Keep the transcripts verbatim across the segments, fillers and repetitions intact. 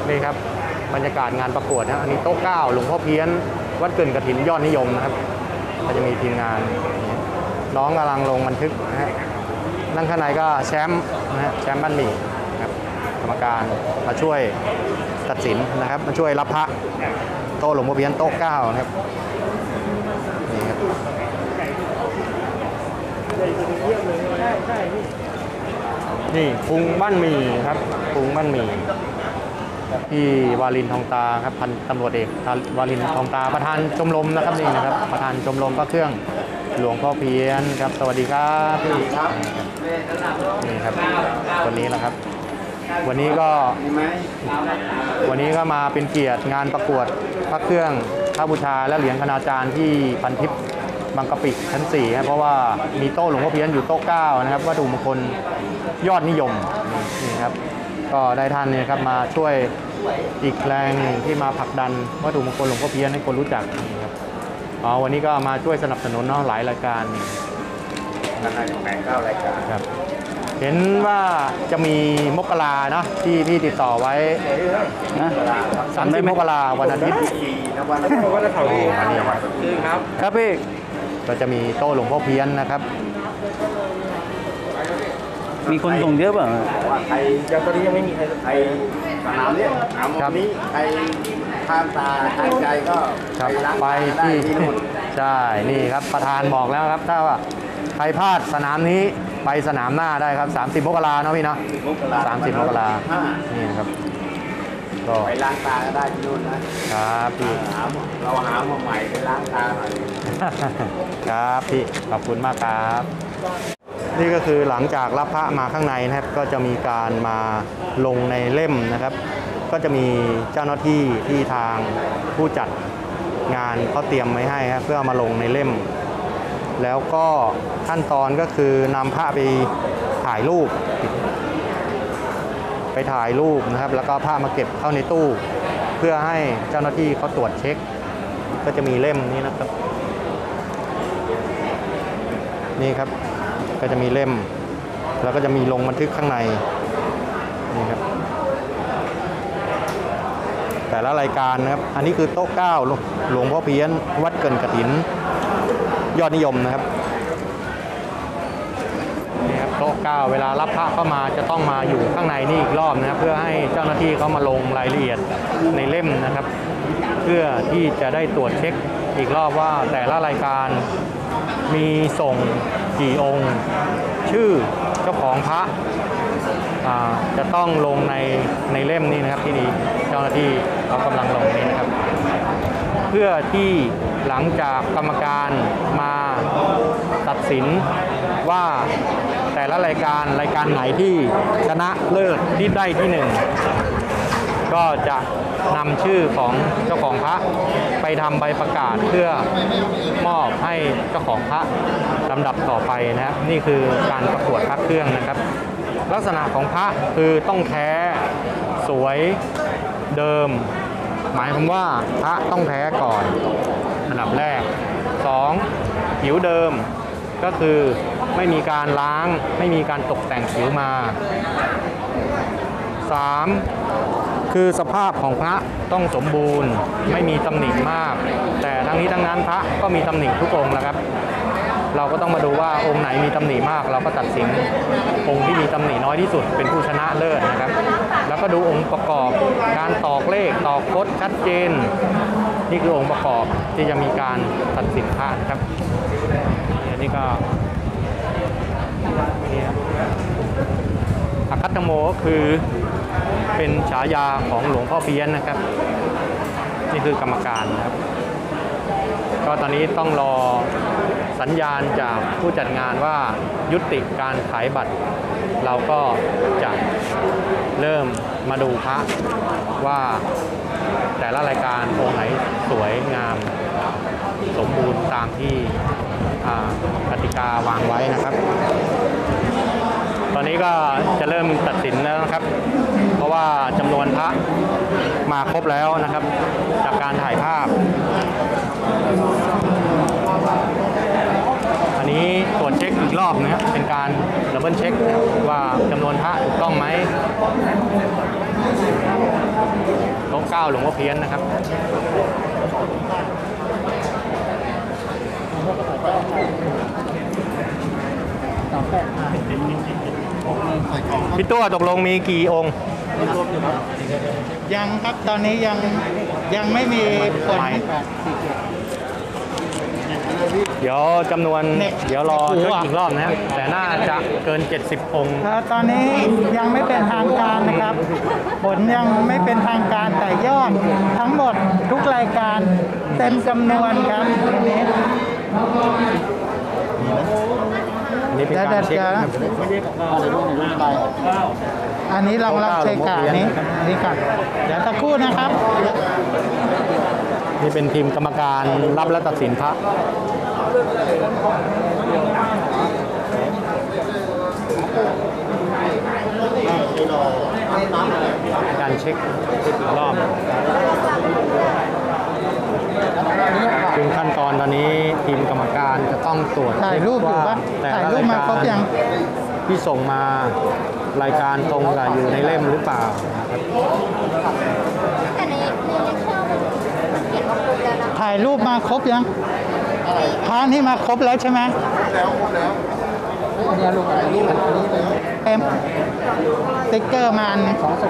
นี่ครับบรรยากาศงานประกวดนะอันนี้โต๊ะเก้าหลวงพ่อเพี้ยนวัดเกินกฐินยอดนิยมนะครับก็จะมีทีมงานน้องกำลังลงบันทึกนะฮะนั่งข้างในก็แชมป์นะฮะแชมป์บ้านหมี่ครับกรรมการมาช่วยตัดสินนะครับมาช่วยรับพระโต๊ะหลวงพ่อเพี้ยนโต๊ะเก้านะครับนี่ครับนี่ปรุงบ้านหมี่ครับปรุงบ้านหมี่พี่วารินทองตาครับพันตำรวจเอกวารินทองตาประธานชมรมนะครับนี่นะครับประธานชมรมพระเครื่องหลวงพ่อเพี้ยนครับสวัสดีครับพี่นี่ครับวันนี้นะครับวันนี้ก็วันนี้ก็มาเป็นเกียรติงานประกวดพระเครื่องพระบูชาและเหรียญคณาจารย์ที่พันทิพย์บางกะปิชั้นสี่ครับเพราะว่ามีโต๊ะหลวงพ่อเพี้ยนอยู่โต๊ะเก้านะครับวัตถุมงคลยอดนิยมนี่ครับก็ได้ท่านเนี่ยครับมาช่วยอีกแรงหนึ่งที่มาผลักดันวัตถุมงคลหลวงพ่อเพี้ยนให้คนรู้จักนี่ครับอ๋อวันนี้ก็มาช่วยสนับสนุนเนาะหลายรายการรายการแปดเก้ารายการครับเห็นว่าจะมีมกราเนาะที่พี่ติดต่อไว้นะสามสิบมกราวันอาทิตย์วันอาทิตย์วันอาทิตย์ครับครับพี่ก็จะมีโต๊ะหลวงพ่อเพี้ยนนะครับมีคนส่งเยอะป่ะว่าใครยังตอนนี้ยังไม่มีใครใครสนามเนี้ยสนามวันนี้ใครทางตาทางใจก็ไปที่ใช่นี่ครับประธานบอกแล้วครับถ้าว่าใครพลาดสนามนี้ไปสนามหน้าได้ครับสามสิบมกราเนาะพี่เนาะสามสิบมกรานี่นะครับก็ไปล้างตาก็ได้ที่นู่นนะครับพี่เราหามาใหม่ไปล้างตาหน่อยครับพี่ขอบคุณมากครับนี่ก็คือหลังจากรับพระมาข้างในนะครับก็จะมีการมาลงในเล่มนะครับก็จะมีเจ้าหน้าที่ที่ทางผู้จัดงานเขาเตรียมไว้ให้ครับเพื่อมาลงในเล่มแล้วก็ขั้นตอนก็คือนำพระไปถ่ายรูปไปถ่ายรูปนะครับแล้วก็พระมาเก็บเข้าในตู้เพื่อให้เจ้าหน้าที่เขาตรวจเช็คก็จะมีเล่มนี้นะครับนี่ครับก็จะมีเล่มแล้วก็จะมีลงบันทึกข้างในนี่ครับแต่ละรายการนะครับอันนี้คือโต๊ะเก้าหลวงพ่อเพี้ยนวัดเกินกฐินยอดนิยมนะครับนี่ครับโต๊ะเก้าเวลารับพระเข้ามาจะต้องมาอยู่ข้างในนี่อีกรอบนะครับเพื่อให้เจ้าหน้าที่เขามาลงรายละเอียดในเล่มนะครับเพื่อที่จะได้ตรวจเช็คอีกรอบว่าแต่ละรายการมีส่งกี่องค์ชื่อเจ้าของพระจะต้องลงในในเล่มนี้นะครับที่นี่เจ้าหน้าที่เขากำลังลงนี้นะครับเพื่อที่หลังจากกรรมการมาตัดสินว่าแต่ละรายการรายการไหนที่ชนะเลิศที่ได้ที่หนึ่งก็จะนำชื่อของเจ้าของพระไปทำใบประกาศเพื่อมอบให้เจ้าของพระลำดับต่อไปนะครับนี่คือการประกวดพระเครื่องนะครับลักษณะของพระคือต้องแท้สวยเดิมหมายความว่าพระต้องแท้ก่อนอันดับแรกสองผิวเดิมก็คือไม่มีการล้างไม่มีการตกแต่งผิวมาสามคือสภาพของพระต้องสมบูรณ์ไม่มีตำหนิมากแต่ทั้งนี้ทั้งนั้นพระก็มีตำหนิทุกองค์แล้วครับเราก็ต้องมาดูว่าองค์ไหนมีตำหนิมากเราก็ตัดสินองค์ที่มีตำหนิน้อยที่สุดเป็นผู้ชนะเลิศนะครับแล้วก็ดูองค์ประกอบการตอกเลขตอกคดชัดเจนนี่คือองค์ประกอบที่จะมีการตัดสินพระครับอันนี้ก็นี่ครับอาคัตโมก็คือเป็นฉายาของหลวงพ่อเพี้ยนนะครับนี่คือกรรมการนะครับก็ตอนนี้ต้องรอสัญญาณจากผู้จัดงานว่ายุติการขายบัตรเราก็จะเริ่มมาดูพระว่าแต่ละรายการองค์ไหนสวยงามสมบูรณ์ตามที่กติกาวางไว้นะครับตอนนี้ก็จะเริ่มตัดสินแล้วนะครับเพราะว่าจำนวนพระมาครบแล้วนะครับจากการถ่ายภาพอันนี้ตรวจเช็คอีกรอบนะครับเป็นการดับเบิลเช็คว่าจำนวนพระถูกต้องไหมเก้าหลวงพ่อเพี้ยนนะครับพี่ตัวตกลงมีกี่องค์ยังครับตอนนี้ยังยังไม่มีผลเดี๋ยวจำนวนเนี่ยเดี๋ยวรอโอ้โหเช็คอีกรอบนะครับแต่น่าจะเกิน เจ็ดสิบ องค์เอ่อตอนนี้ยังไม่เป็นทางการนะครับ ผลยังไม่เป็นทางการแต่ยอดทั้งหมดทุกรายการเต็มจำนวนครับอันนี้นี่เป็นการเช็คนะครับอันนี้เราเราเช็คกาอันนี้อันนี้ก่อนเดี๋ยวสักครู่นะครับนี่เป็นทีมกรรมการรับและตัดสินพระการเช็คอีกรอบถึงขั้นตอนตอนนี้ทีมกรรมการจะต้องตรวจถ่ายรูปอยู่ปะแต่ถ่ายละรูปมาครบยังที่ส่งมารายการตรงกับอยู่ในเล่มหรือเปล่านะครับแต่ในในเลคเชอร์มันเขียนว่าครบแล้วนะถ่ายรูปมาครบยังพานี่มาครบแล้วใช่ไหมแล้วครบแล้วเนี่ยลูกอันนี้อันนี้เต็มสติ๊กเกอร์มาอันสองส่ง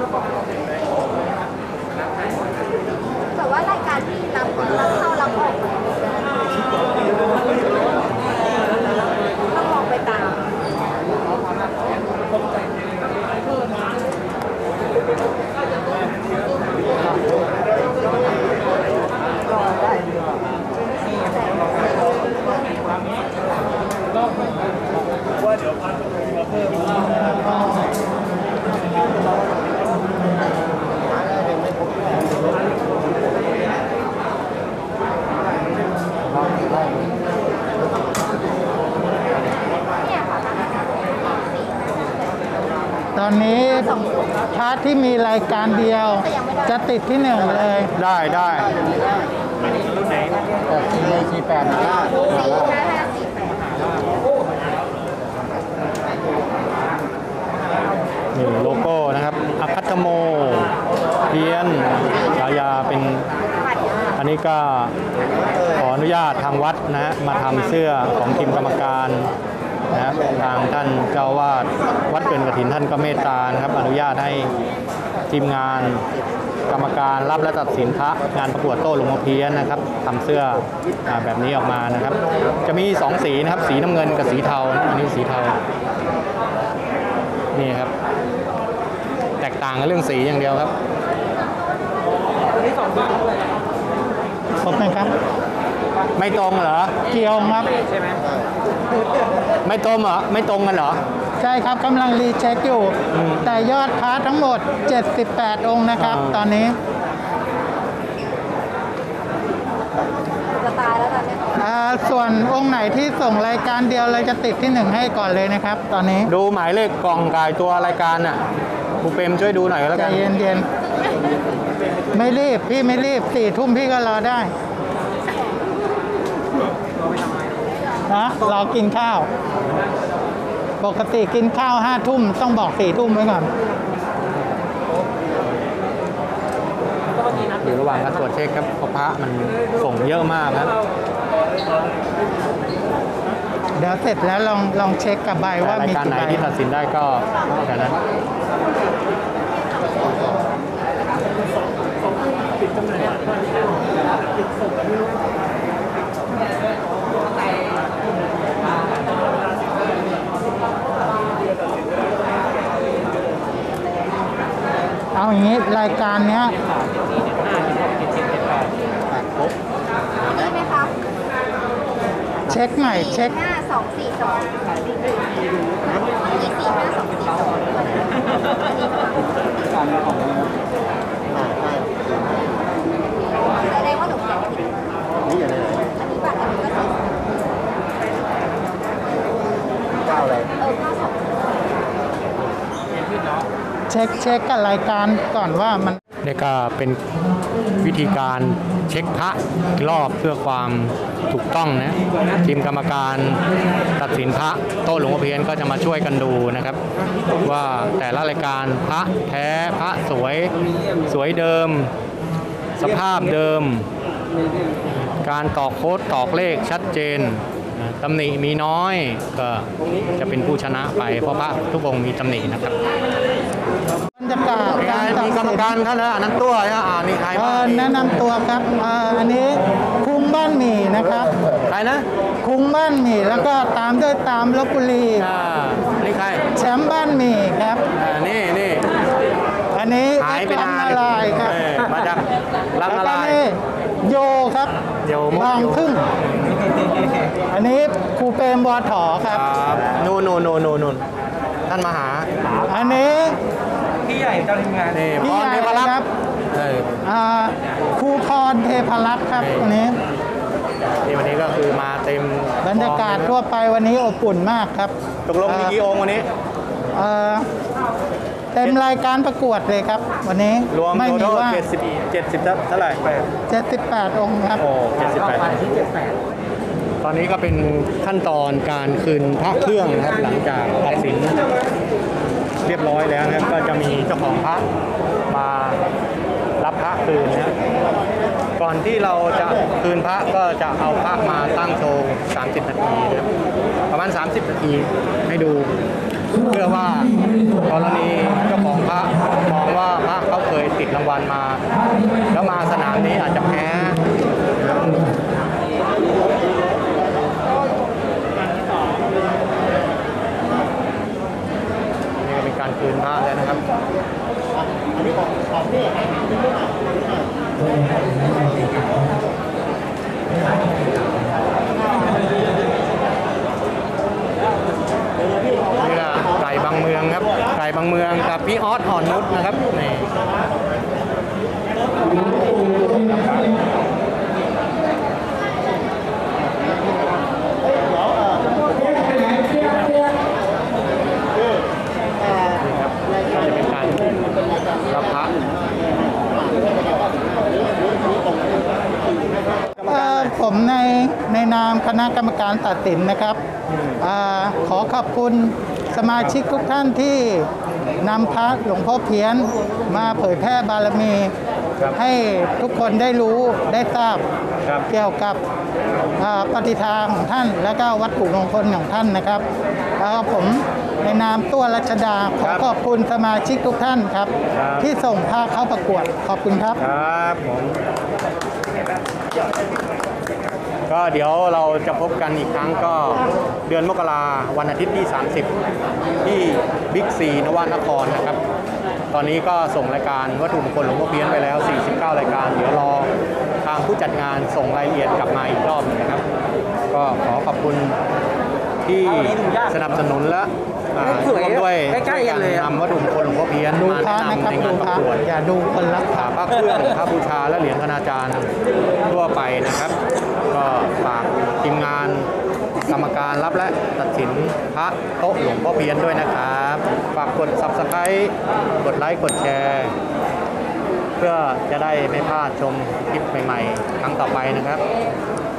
แต่ว่ารายการที่รับรับเข้ารับออกต้องมองไปตามตอนนี้พาร์ทที่มีรายการเดียว จะติดที่หนึ่งเลยได้ได้สี่แปดสี่ห้าห้าสี่แปดนี่โลโก้นะครับอาคัตโมเพียนฉายาเป็น อันนี้ก็ขออนุญาตทางวัดนะฮะมาทำเสื้อของทีมกรรมการนะครับทางท่านเจ้าวาดวัดเกินกฐินท่านก็เมตตานะครับอนุญาตให้ทีมงานกรรมการรับและตัดสินพระงานประกวดโต้หลวงพ่อเพี้ยนนะครับทำเสื้ออาแบบนี้ออกมานะครับ จะมีสองสีนะครับสีน้ำเงินกับสีเทาอันนี้สีเทานี่ครับแตกต่างกันเรื่องสีอย่างเดียวครับครบไหมครับไม่ตรงเหรอเกี่ยวครับไม่ตรงเหรอไม่ตรงกันเหรอใช่ครับกำลังรีเช็คอยู่อืมแต่ยอดพาร์ททั้งหมด เจ็ดสิบแปด องค์นะครับอ่าตอนนี้จะตายแล้วตอนนี้อ่าส่วนองค์ไหนที่ส่งรายการเดียวเลยจะติดที่หนึ่งให้ก่อนเลยนะครับ ตอนนี้ดูหมายเลขกล่องกายตัวรายการน่ะครูเปรมช่วยดูหน่อยก็แล้วใจกันเย็นๆไม่รีบพี่ไม่รีบสี่ทุ่มพี่ก็รอได้นะรอกินข้าว ปกติกินข้าวห้าทุ่มต้องบอกสี่ทุ่มไว้ก่อนอยู่ระหว่างการตรวจเช็คครับเพราะพระมันส่งเยอะมากครับเดี๋ยวเสร็จแล้วลองลองเช็คกับใบว่าแต่รายมีการกี่ไหนใบที่ตัดสินได้ก็แค่นั้นเอาอย่างนี้รายการเนี้ยได้ไหมคะเช็คใหม่เช็คห้าสองสี่สองสี่สี่ห้าสองสี่สองแสดงว่าหนูเขียนผิดนี่อะไรอันนี้บัตรอันนี้ก็สี่เก้าอะไรเออเก้าสองเช็คเช็คกับรายการก่อนว่ามันนี่ก็เป็นวิธีการเช็คพระอีกรอบเพื่อความถูกต้องนะทีมกรรมการตัดสินพระโต๊ะหลวงพ่อเพี้ยนก็จะมาช่วยกันดูนะครับ ว่าแต่ละรายการพระแท้พระสวยสวยเดิม สภาพเดิม การตอกโค้ดตอกเลขชัดเจนตำหนิมีน้อยก็จะเป็นผู้ชนะไปเพราะพระทุกองค์มีตำหนินะครับบรรยากาศการตัดมีกรรมสินการท่านนะนั้นตัวนะอ่านี่ใครเอ่บ้างอแนะนำตัวครับเอ่ออันนี้คุ้งบ้านหมี่นะครับใครนะคุ้งบ้านหมี่แล้วก็ตามด้วยตามลบบุรีอ่านี่ใครแชมป์บ้านหมี่ครับอ่านี่นี่อันนี้หายไปลันาง นนาลายครับเออมาจากลังแล้วอะไรก็นี่โยครับโยมุกบางโยพึ่ง อันนี้ครูเปรมบัวถอคครับ รับนู่นนู่นนู่นนู่นนู่นท่านมาหาอันนี้นี่พพี่รใหญ่เทพรักครัษ์บเอออ่าครูพรเทพรักษ์ครับนี่อันนี้นี่วันนี้ก็คือมาเต็มบรรยากาศทั่วไปวันนี้อบอุ่นมากครับตกลงมีกี่องค์วันนี้เอ่อเต็มรายการประกวดเลยครับ วันนี้รวมไม่โทมีทอลว่าเจ็ดสิบเจ็ดสิบเท่าไหร่เจ็ดสิบแปดองค์ครับโอ้เจ็ดสิบแปดตอนนี้ก็เป็นขั้นตอนการคืนพระเครื่องนะครับหลังจากตัดสินเรียบร้อยแล้วนะครับก็จะมีเจ้าของพระมารับพระคืนนะครับก่อนที่เราจะคืนพระก็จะเอาพระมาตั้งโชว์สามสิบนาทีนะครับประมาณสามสิบนาทีให้ดู เพื่อว่ากรณีเจ้าของพระมองว่าพระเขาเคยติดรางวัลมา แล้วมาสนามนี้อาจจะแพ้นี่ก็เป็นการคืนพระแล้วนะครับนี่ก็ไก่บางเมืองครับไก่บางเมืองกับพี่ออสอ่อนนุชนะครับนี่ก็จะเป็นการรับพระเอ่อผมในในนามคณะกรรมการตัดสินนะครับอาขอขอบคุณสมาชิกทุกท่านที่นำพระหลวงพ่อเพี้ยนมาเผยแพร่บารมี ให้ทุกคนได้รู้ได้ทราบครับเกี่ยวกับอ่าปฏิทานของท่าน และก็วัตถุมงคลของท่านนะครับแล้วผมในนามตัวรัชดาขอขอบคุณสมาชิกทุกท่านครับ ที่ส่งพระเข้าประกวดขอบคุณครับครับผม ก็เดี๋ยวเราจะพบกันอีกครั้งก็เดือนมกราวันอาทิตย์ที่ สามสิบ ที่บิ๊กซีนวนครนะครับ ตอนนี้ก็ส่งรายการวัตถุมงคลหลวงพ่อเพี้ยนไปแล้ว สี่สิบเก้า รายการ เดี๋ยวรอทางผู้จัดงานส่งรายละเอียดกลับมาอีกรอบหนึงนะครับ ก็ขอขอบคุณที่สนับสนุนและอ่าร่วมด้วยช่วยกันนำวัตถุมงคลหลวงพ่อเพี้ยนดูมาพระแนะนะนำครับในดูงานปพระระกวดอย่าดูคนรักพระพระเครื่องพระบูชาและเหรียญคณาจารย์ทั่วไปนะครับ ก็ฝากทีมงานกรรมการรับและตัดสินพระโต๊ะหลวงพ่อเพี้ยนด้วยนะครับ ฝากกด ซับสไครบ์ กดไลค์กดแชร์ เพื่อจะได้ไม่พลาดชมคลิปใหม่ๆ ครั้งต่อไปนะครับ